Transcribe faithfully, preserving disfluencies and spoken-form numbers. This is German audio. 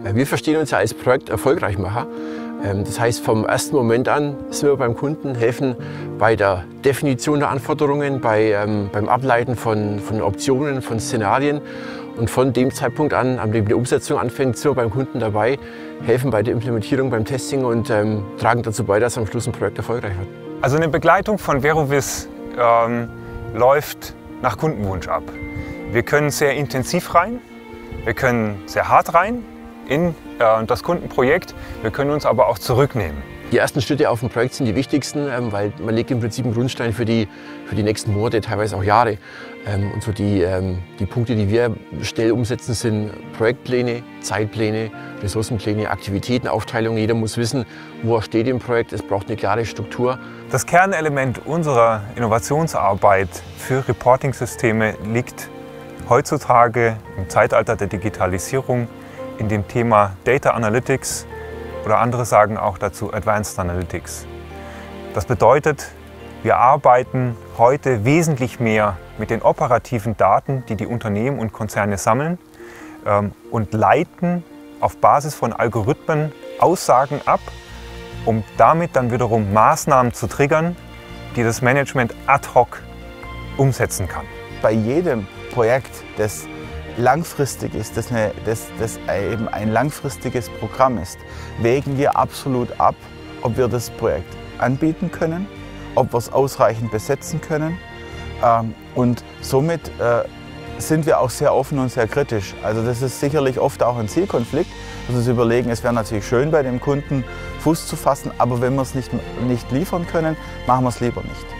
Wir verstehen uns ja als Projekterfolgreichmacher. Das heißt, vom ersten Moment an sind wir beim Kunden, helfen bei der Definition der Anforderungen, bei, ähm, beim Ableiten von, von Optionen, von Szenarien. Und von dem Zeitpunkt an, an dem die Umsetzung anfängt, sind wir beim Kunden dabei, helfen bei der Implementierung, beim Testing und ähm, tragen dazu bei, dass am Schluss ein Projekt erfolgreich wird. Also eine Begleitung von Verovis ähm, läuft nach Kundenwunsch ab. Wir können sehr intensiv rein, wir können sehr hart rein in äh, das Kundenprojekt, wir können uns aber auch zurücknehmen. Die ersten Schritte auf dem Projekt sind die wichtigsten, ähm, weil man legt im Prinzip einen Grundstein für die, für die nächsten Monate, teilweise auch Jahre. Ähm, und so die, ähm, die Punkte, die wir schnell umsetzen, sind Projektpläne, Zeitpläne, Ressourcenpläne, Aktivitätenaufteilung. Jeder muss wissen, wo er steht im Projekt. Es braucht eine klare Struktur. Das Kernelement unserer Innovationsarbeit für Reporting-Systeme liegt heutzutage im Zeitalter der Digitalisierung in dem Thema Data Analytics. Oder andere sagen auch dazu Advanced Analytics. Das bedeutet, wir arbeiten heute wesentlich mehr mit den operativen Daten, die die Unternehmen und Konzerne sammeln, ähm, und leiten auf Basis von Algorithmen Aussagen ab, um damit dann wiederum Maßnahmen zu triggern, die das Management ad hoc umsetzen kann. Bei jedem Projekt, das langfristig ist, das, eine, das, das eben ein langfristiges Programm ist, wägen wir absolut ab, ob wir das Projekt anbieten können, ob wir es ausreichend besetzen können. Ähm, und somit äh, sind wir auch sehr offen und sehr kritisch. Also das ist sicherlich oft auch ein Zielkonflikt, dass wir uns überlegen, es wäre natürlich schön, bei dem Kunden Fuß zu fassen, aber wenn wir es nicht, nicht liefern können, machen wir es lieber nicht.